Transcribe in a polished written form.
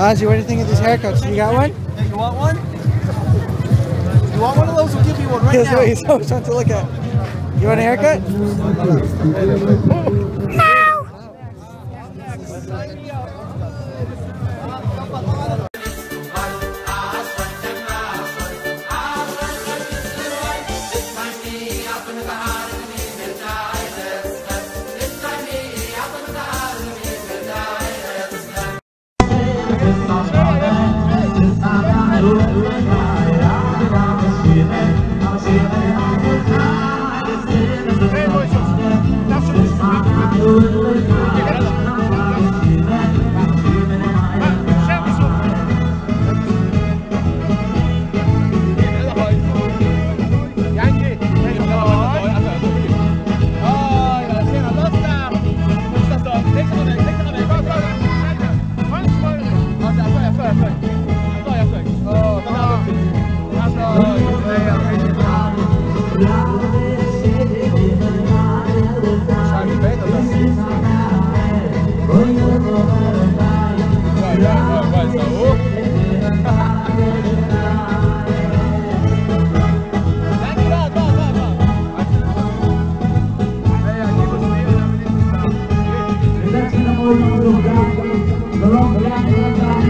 Ozzy, what do you think of these haircuts? You got one? Hey, you want one? You want one of those? We'll give you one right now. He's always trying to look at. You want a haircut? Hãy subscribe cho kênh Ghiền Mì Gõ để không bỏ lỡ những video hấp dẫn.